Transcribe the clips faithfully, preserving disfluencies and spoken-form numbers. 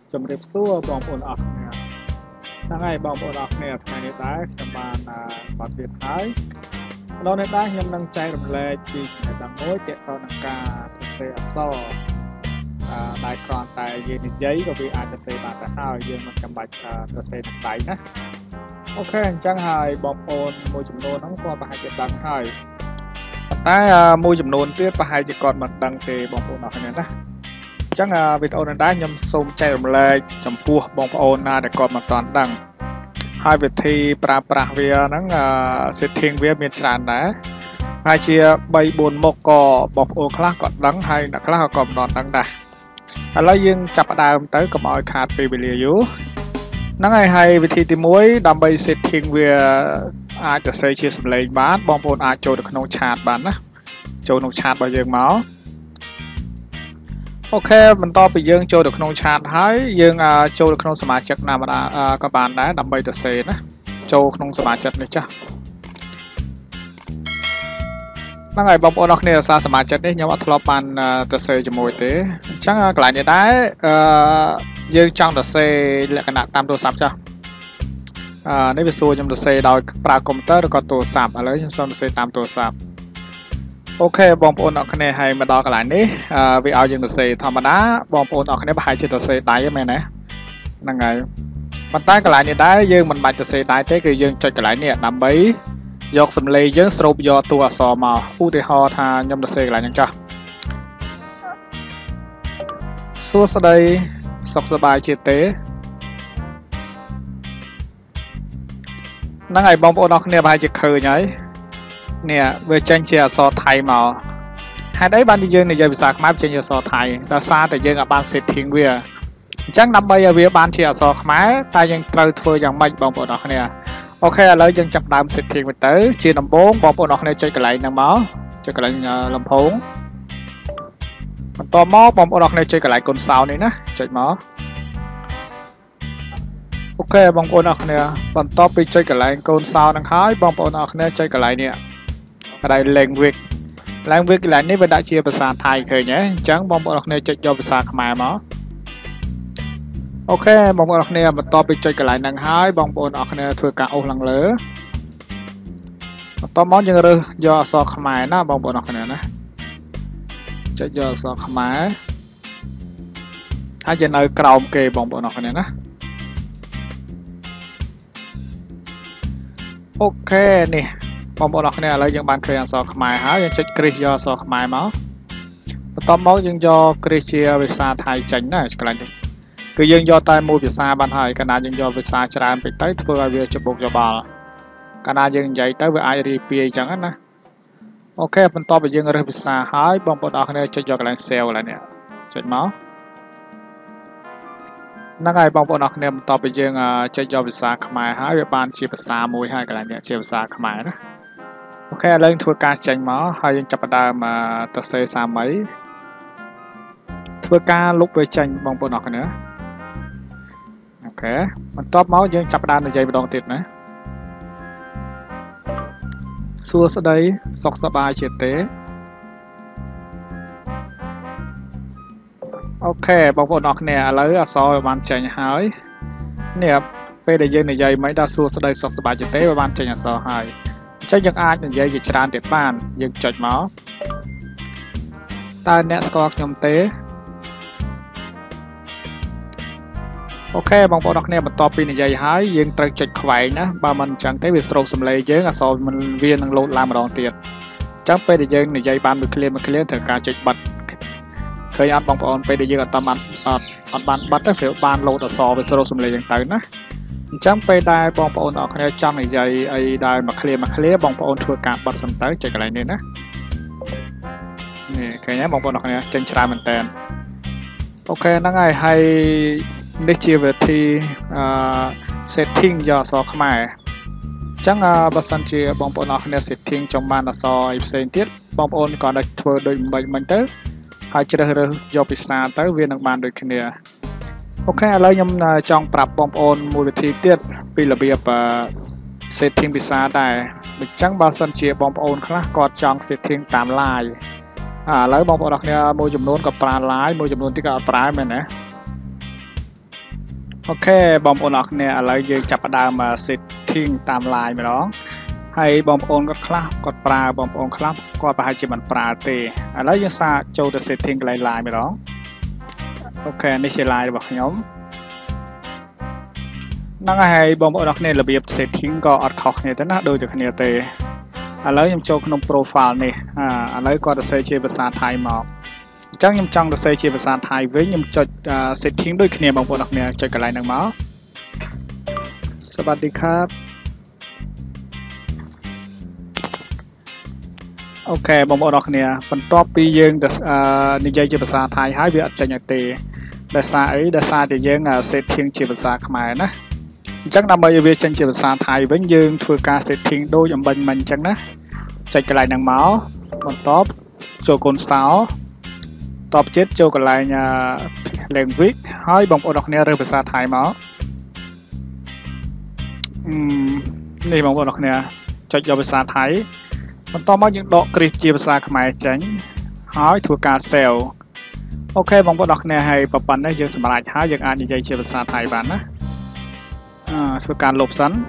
ជំរាបសួរបងប្អូនអរគ្នាហ្នឹងហើយបងប្អូនអរគ្នាថ្ងៃនេះដែរខ្ញុំបានបទទៀតហើយម្ដងនេះដែរខ្ញុំនឹងចែករំលែកពីចំណេះដឹងមួយទាក់ទងនឹងការសរសេរអក្សរអឺដែលគ្រាន់តែយើងនិយាយក៏វាអាចសរសេរបានទៅហើយយើងមិនចាំបាច់សរសេរនឹងដៃណាអូខេអញ្ចឹងហើយបងប្អូនមួយចំនួនហ្នឹងគាត់ប្រហែលជាដឹងហើយតែមួយចំនួនទៀតប្រហែលជាគាត់មិនដឹងទេបងប្អូនអរគ្នាណាអញ្ចឹងវីដេអូនេះដែរខ្ញុំសូមចែករំលែកចំពោះបងប្អូនណាដែលគាត់មិនទាន់ដឹងហើយវិធីប្រើប្រាស់វាហ្នឹង setting វាមានច្រើនដែរហើយជាបីបួនមុខក៏បងប្អូនខ្លះក៏ដឹងហើយអ្នកខ្លះក៏មិនទាន់ដឹងដែរឥឡូវយើងចាប់ផ្ដើមទៅកុំឲ្យខាតពេលវេលាយូរហ្នឹងហើយហើយវិធីទីមួយដើម្បី setting វាអាចសរសេរជាសំឡេងបានបងប្អូនអាចចូលទៅក្នុង chat បានណាចូលក្នុង chat របស់យើងមកអូខេបន្តពីយើងចូលទៅក្នុង chat ហើយយើងចូលទៅក្នុងសមាជិកណាម្ដងក៏បានដែរដើម្បីសរសេរណាចូលក្នុងសមាជិកនេះចាស់ហ្នឹងហើយបងប្អូនអរគ្នាសារសមាជិកនេះខ្ញុំអត់ធ្លាប់បានសរសេរជាមួយទេអញ្ចឹងកន្លែងនេះដែរអឺយើងចង់សរសេរលក្ខណៈតាមទូរស័ព្ទចាស់អឺនេះវាសួរខ្ញុំសរសេរដោយប្រើកុំព្យូទ័រឬក៏ទូរស័ព្ទឥឡូវខ្ញុំសូមសរសេរតាមទូរស័ព្ទអូខេបងប្អូនអរគ្នាហើយមកដល់កន្លែងនេះវាឲ្យយើងសរសេរធម្មតាបងប្អូនអរគ្នាប្រហែលជាសរសេរដៃហ្នឹងមែនទេហ្នឹងហើយប៉ុន្តែកន្លែងនេះដែរយើងមិនបាច់សរសេរដៃទេគឺយើងចុចកន្លែងនេះដើម្បីយកសំឡេងយើងស្រូបយកតួអក្សរមកឧទាហរណ៍ថាខ្ញុំសរសេរកន្លែងហ្នឹងចាស់សួស្តីសុខសប្បាយជាទេហ្នឹងហើយបងប្អូនអរគ្នាប្រហែលជាឃើញហើយនេះវាចេញជាអក្សរថៃមកហេតុអីបានយើងនិយាយភាសាខ្មែរចេញជាអក្សរថៃដោយសារតែយើងអាចបាន setting វាអញ្ចឹងដើម្បីឲ្យវាបានជាអក្សរខ្មែរតែយើងត្រូវធ្វើយ៉ាងម៉េចបងប្អូនអរគ្នាអូខេឥឡូវយើងចាប់ដើម setting វាទៅជាដំបូងបងប្អូនអរគ្នាចុចកន្លែងហ្នឹងមកចុចកន្លែងលំភោងបន្តមកបងប្អូនអរគ្នាចុចកន្លែងកូនសោនេះណាចុចមកអូខេបងប្អូនអរគ្នាបន្ទាប់ពីចុចកន្លែងកូនសោហ្នឹងហើយបងប្អូនអរគ្នាចុចកន្លែងនេះកន្លែង language language កន្លែងនេះវាដាក់ជាភាសាថៃឃើញទេអញ្ចឹងបងប្អូនអរគ្នាចុចយកភាសាខ្មែរមកអូខេបងប្អូនអរគ្នាបន្ទាប់ពីចុចកន្លែងហ្នឹងហើយបងប្អូនអរគ្នាធ្វើការអូសឡើងលើបន្តមកយើងរើសយកអក្សរខ្មែរណាបងប្អូនអរគ្នាណាចុចយកអក្សរខ្មែរហើយយើងនៅក្រោមគេបងប្អូនអរគ្នាណាអូខេនេះបងប្អូនអរគ្នាឥឡូវយើងបានឃើញអក្សរខ្មែរហើយយើងចុចគ្រីសយកអក្សរខ្មែរមកបន្តមកយើងយកគ្រីសជាភាសាថៃចេញណាកន្លែងនេះគឺយើងយកតែមួយភាសាបានហើយកាលណាយើងយកភាសាច្រើនពេកទៅធ្វើឲ្យវាច្បុកច្បល់កាលណាយើងនិយាយទៅវាអាចរីពាយអញ្ចឹងណាអូខេបន្ទាប់ពីយើងរើសភាសាហើយបងប្អូនអរគ្នាចុចយកកន្លែង save កន្លែងនេះចុចមកហ្នឹងហើយបងប្អូនអរគ្នាបន្ទាប់ពីយើងចុចយកភាសាខ្មែរហើយវាបានជាភាសាមួយហើយកន្លែងនេះជាភាសាខ្មែរណាអូខេឥឡូវធ្វើការចេញមកហើយយើងចាប់ផ្ដើមទៅសេសាមីធ្វើការលុបវាចេញបងប្អូនអរគ្នាអូខេបន្ទាប់មកយើងចាប់ផ្ដើមនិយាយម្ដងទៀតណាសួស្តីសុខសប្បាយជាទេអូខេបងប្អូនអរគ្នាឥឡូវអក្សរវាបានចេញហើយនេះពេលដែលយើងនិយាយមិនដល់សួស្តីសុខសប្បាយជាទេវាបានចេញអក្សរហើយអញ្ចឹងយើងអាចនិយាយជាច្រើនទៀតបានយើងចុចមកតើអ្នកស្គាល់ខ្ញុំទេអូខេបងប្អូនអរគ្នាបន្ទាប់ពីនិយាយហើយយើងត្រូវចុចខ្វែងណាបើមិនអញ្ចឹងទេវាស្រោបសំឡេងយើងអក្សរមិនវានឹងលោតឡើងម្ដងទៀតអញ្ចឹងពេលដែលយើងនិយាយបានមួយឃ្លាមួយឃ្លាត្រូវការចុចបិទឃើញអត់បងប្អូនពេលដែលយើងអត់បានអត់អត់បានបិទទេវាបានលោតអក្សរវាស្រោបសំឡេងយ៉ាងទៅណាអញ្ចឹងពេលដែលបងប្អូនអរគ្នាចង់និយាយអីដែលមួយឃ្លាមួយឃ្លាបងប្អូនធ្វើការបិទសិនទៅចុចកន្លែងនេះណានេះឃើញទេបងប្អូនអរគ្នាចេញច្រើនមែនតើអូខេហ្នឹងហើយហើយនេះជាវិធីអឺ setting យកអក្សរខ្មែរអញ្ចឹងបើសិនជាបងប្អូនអរគ្នា setting ចង់បានអក្សរអីផ្សេងទៀតបងប្អូនក៏អាចធ្វើដូចមិនមិញទៅហើយជ្រើសរើសយកភាសាទៅវានឹងបានដូចគ្នាអូខេឥឡូវខ្ញុំចង់ប្រាប់បងប្អូនមួយវិធីទៀតពីរបៀប setting ភាសាដែរអញ្ចឹងបើសិនជាបងប្អូនខ្លះគាត់ចង់ setting តាម line ឥឡូវបងប្អូនអរគ្នាមួយចំនួនក៏ប្រើ line មួយចំនួនទៀតក៏អត់ប្រើមែនទេ អโอเคบอมโอนออกเนี่ยอะไรยังจับประดามาเซตทิ้งตามลายมาเนาะให้บอมโอนก็คลาบกดปลาบอมโอนคลาบกดไปให้จิมันปลาเตะอะไรยังซาโจจะเซตทิ้งลายลายมาเนาะโอเคนี่ใช่ลายบอกย้อมนั่งให้บอมโอนออกเนี่ยระเบียบเซตทิ้งก็อัดขอกเนี่ยแต่น่าโดยจากเนี่ยเตะอะไรยังโจขนมโปรไฟล์เนี่ยอ่าอะไรก็จะใช้ภาษาไทยมาจังยำจังจะใช้ภาษาไทยไว้ยำจดเซตทิ้งด้วยคะแนนบางคนเนี่ยจดกันไรหนึ่งมั้งสวัสดีครับโอเคบางคนเนี่ยเป็นท็อปปียังจะนิยายภาษาไทยให้เวียดจังอย่างเตะแต่สายแต่สายจะยังเซตทิ้งภาษาขมายนะจังนำไปเวียดจังภาษาไทยไว้ยังทัวร์การเซตทิ้งโดยยำบันมันจังนะจดกันไรหนึ่งมั้งบนท็อปโจคนสาวตอบเจ็ดโจกันไรเนี่ยแรงวิกให้บางคนเนี่ยเรื่องภาษาไทยมั้งอืมนี่บางคนเนี่ยจดยอภาษาไทยมันต่อมายังดอกกรีจีภาษาขมายจังให้ทัวร์การเซลโอเคบางคนเนี่ยให้ปะปันได้ยังสมัยท้ายยังอ่านยังใจภาษาไทยบ้านนะอ่าทัวร์การหลบสัน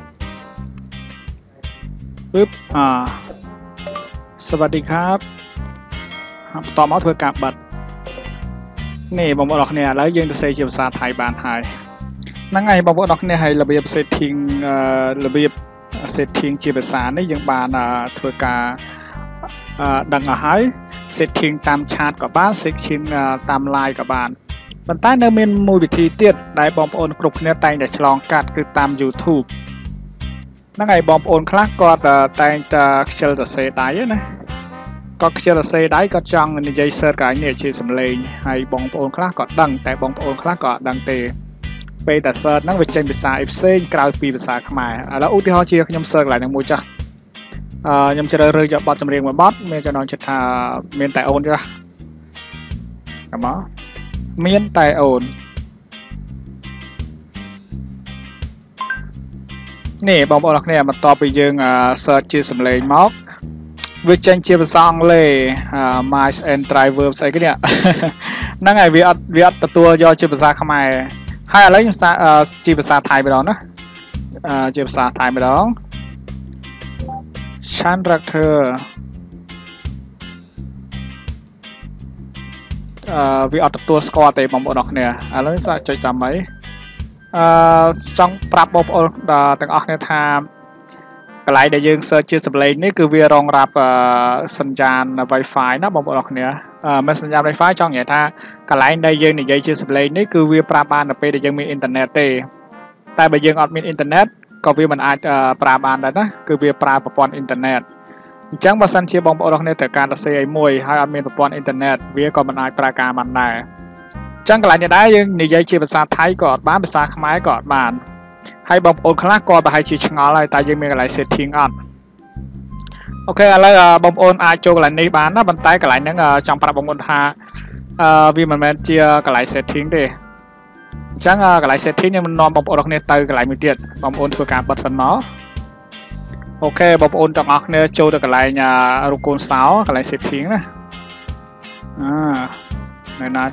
ปึ๊บอ่าสวัสดีครับต่อมาทัวร์การบัตรนี่บางคนเนี่ยแล้วยังจะใช้ภาษาไทยบ้านไทยนั่งไงบางคนเนี่ยให้ระเบียบเซตทิ้งระเบียบเซตทิ้งจีภาษานี่ยังบานทัวร์การดังอาหารเซตทิ้งตามชาติกับบ้านเซตทิ้งตามลายกับบ้านบรรใต้เนื้อเมนมูวิธีเตี้ยได้บอมโอนกรุบเนี่ยแต่งจะฉลองกัดคือตาม ยูทูบ นั่งไงบอมโอนคลาสก็แต่งจะเชลจะเซตได้นะก็เชื่อเซได้ก็จังในใจเซอร์กันเนี่ยชื่อสำเร็จให้บองโอนคลาก็ดังแต่บองโอนคลาก็ดังเตะไปแต่เซอร์นั่งไปเจนภาษาเอฟซีกลายปีภาษาขมายแล้วอุทิศเชียร์ยำเซอร์หลายหนึ่งมูจ้ะยำเจริญเรื่องบอดจำเรียงมาบอสเมียจะนอนจะทาเมียนแต่โอนจ้ะกับมั้งเมียนแต่โอนนี่บองโอนเนี่ยมันต่อไปยังเซอร์ชื่อสำเร็จม็อกวิจัยเชื่อภาษาอังกฤษ mice and driver ใส่กันเนี่ยนั่งไงวิอัดวิอัดตัวย่อเชื่อภาษาขมายให้อะไรภาษาเชื่อภาษาไทยไปแล้วนะเชื่อภาษาไทยไปแล้วฉันรักเธอวิอัดตัวสกอร์เตะบอมบ์ออกเนี่ยอะไรนี่จะใจจำไหมจังปรับบอมบ์ต่างออกเนี่ยทำกลายได้ยังเซิร์ชชื่อสำเร็จนี่คือเวียรองรับสัญญาณ Wi-Fi นะบางคนเนี่ยมันสัญญาณ Wi-Fi ช่องอย่างท่ากลายได้ยังในยังชื่อสำเร็จนี่คือเวียปราบานไปได้ยังมีอินเทอร์เน็ตเตแต่ไปยังอดมีอินเทอร์เน็ตก็เวียมันอาจปราบานได้นะคือเวียปราบประปอนอินเทอร์เน็ตจังภาษาเชียบางคนเนี่ยแต่การตัดเสียมวยให้อดมีประปอนอินเทอร์เน็ตเวียก็มันอาจปราการมันได้จังกลายได้ยังในยังชื่อภาษาไทยก็บ้านภาษาขมายก็บ้านให้บอมโอนคลาสก่อนไปให้ชี้ชงอะไรแต่ยังมีอะไรเซตทิ้งอันโอเคอะไรบอมโอนอาจโจกอะไรในบ้านนะบรรใต้กับอะไรนั่งจังปรับบอมโอนหาวิมันแมนเจียกับอะไรเซตทิ้งดิจังกับอะไรเซตทิ้งเนี่ยมันนอนบอมโอนเนี่ยเตยกับอะไรมือเตี้ยบอมโอนทัวร์การบัดสันเนาะโอเคบอมโอนจังออกเนี่ยโจกับอะไรเนี่ยรูปโกนสาวกับอะไรเซตทิ้งนะอ่าเนี่ยนะ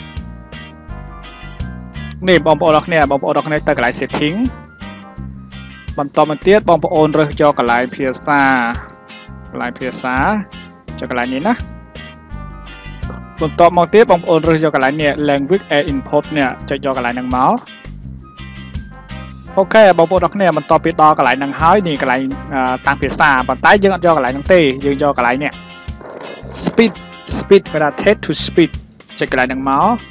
นี่บอมโอนเนี่ยบอมโอนเนี่ยตั้งหลายเซตทิ้งบอมต่อมาเตี้ยบอมโอนเรื่องจอกับหลายเพียซ่าหลายเพียซ่าจอกับหลายนี้นะบอมต่อมาเตี้ยบอมโอนเรื่องจอกับหลายเนี่ย language air input เนี่ยจะจอกับหลายหนังเมาส์โอเคบอมโอนเนี่ยมันต่อปิดดอกับหลายหนังหายนี่กับหลายต่างเพียซ่าบอมใต้ยังจอกับหลายหนังเต้ยังจอกับหลายเนี่ย speed speed เวลา text to speed จะกับหลายหนังเมาส์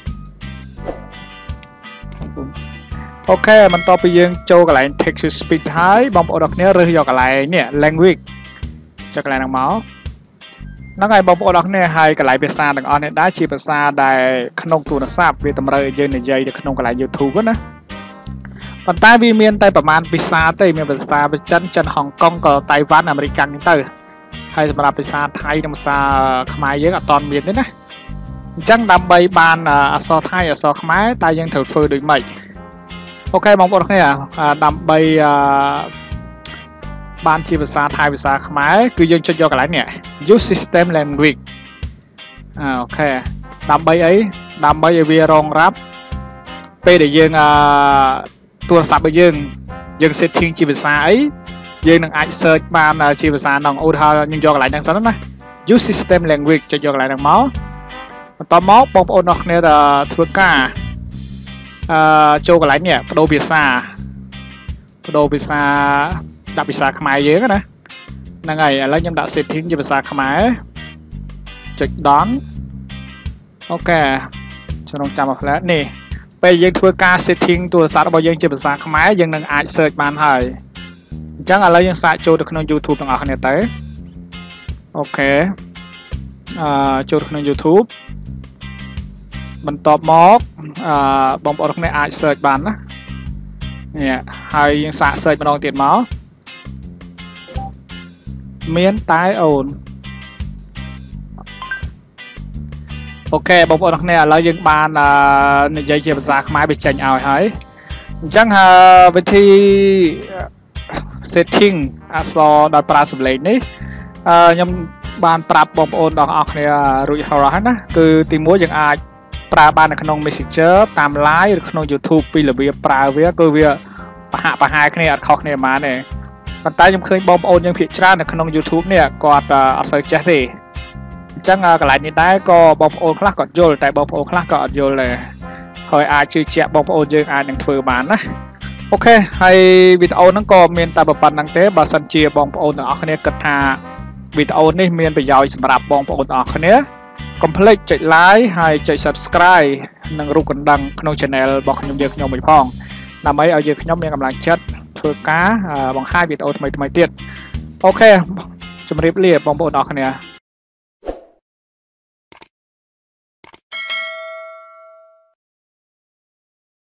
โอเคมันต่อไปยังโจกับอะไร text to speech ให้บอมโอนเนี่ยเรื่องกับอะไรเนี่ย language จะกับอะไรนังเมาส์นักไงบอมโอนเนี่ยให้กับอะไรภาษาต่างอันเนี่ยได้ชีภาษาได้ขนมตัวนักทราบวิตามินเยอะในใจขนมกับอะไร YouTube ก็นะปัจจัยวิเมียนไต้ประมาณภาษาไต้มีภาษาเป็นจันจันฮ่องกงกับไต้หวันอเมริกันนี่ไต้ให้สำหรับภาษาไทยภาษาขมายเยอะกับตอนเมียนนี่นะจังดำใบบานอักษรไทยอักษรขมายไต้ยังถือฟื้นโดยไม่โอเคบางคนเนี่ยดำใบบานชีภาษาไทยภาษาขมายคือยังจะยกอะไรเนี่ย use system language อ่าโอเคดำใบไอ้ดำใบเวียรองรับពេលដែលយើងទូរស័ព្ទរបស់យើងយើង setting ជាភាសាអីយើងនឹងអាច search បានជាភាសាហ្នឹងឧទាហរណ៍ខ្ញុំយកកន្លែងហ្នឹងសិនណា use system language ចុចយកកន្លែងហ្នឹងមកបន្តមកបងប្អូនអរគ្នាធ្វើការអឺចូលកន្លែងនេះបដូរភាសាបដូរភាសាដាក់ភាសាខ្មែរយើងណាហ្នឹងហើយឥឡូវខ្ញុំដាក់ setting ជាភាសាខ្មែរចុច done អូខេကျွန်တော်ចាំមកផ្លែនេះពេលយើងធ្វើការ setting ទូរស័ព្ទរបស់យើងជាភាសាខ្មែរយើងនឹងអាច search បានហើយអញ្ចឹងឥឡូវយើងសាកចូលទៅក្នុង YouTube ទាំងអស់គ្នាទៅអូខេអឺចូលក្នុង YouTube បន្ទាប់មកអឺបងប្អូនគ្នាអាច search បានណានេះហើយយើងសាក search ម្ដងទៀតមកមានតែអូនអូខេបងប្អូនគ្នាឥឡូវយើងបាននិយាយជាភាសាខ្មែរវាចេញឲ្យហើយអញ្ចឹងវិធី setting អក្សរដោយប្រើសំឡេងនេះខ្ញុំបានប្រាប់បងប្អូនទាំងអស់គ្នារួចហើយណាគឺទីមួយយើងអាចប្រើបាននៅក្នុង Messenger តាម Line ឬក្នុង YouTube ពីរបៀបប្រើវាគឺវាប្រហាក់ប្រហែលគ្នាអត់ខុសគ្នាប៉ុន្មានទេប៉ុន្តែខ្ញុំឃើញបងប្អូនយើងភាគច្រើននៅក្នុង YouTube នេះគាត់អត់សូវចេះទេអញ្ចឹងកន្លែងនេះដែរក៏បងប្អូនខ្លះគាត់យល់តែបងប្អូនខ្លះក៏អត់យល់ដែរហើយអាចជឿជាក់បងប្អូនយើងអាចនឹងធ្វើបានណាអូខេហើយវីដេអូហ្នឹងក៏មានតែប៉ុណ្្នឹងទេបើសិនជាបងប្អូនទាំងអស់គ្នាគិតថាវីដេអូនេះមានប្រយោជន៍សម្រាប់បងប្អូនទាំងអស់គ្នាកុំភ្លេចចុច like ហើយចុច subscribe និងរូបកណ្ដឹងក្នុង channel របស់ខ្ញុំយើងខ្ញុំមួយផងដើម្បីឲ្យយើងខ្ញុំមានកម្លាំងចិត្តធ្វើការបង្ហាញវីដេអូថ្មីៗទៀតអូខេជម្រាបលាបងប្អូនទាំងអស់គ្នា